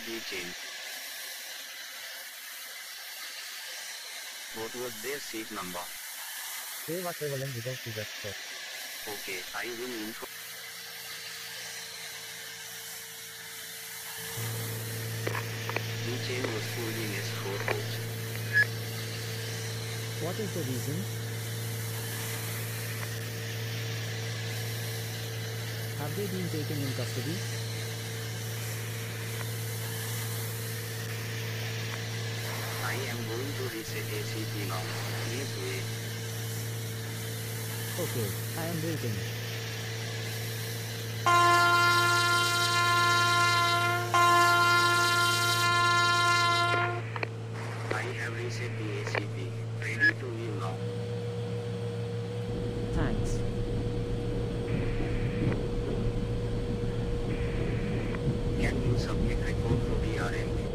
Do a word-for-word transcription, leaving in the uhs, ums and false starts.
be changed. What was their seat number? They were traveling without tickets, sir. Okay, I will inform. The chain was pulled in S four coach. What is the reason? Have they been taken in custody? I am going to reset A C P now. Please wait. Okay, I am waiting. I have reset the A C P. Ready to leave now. Thanks. Can you submit report to the R M P?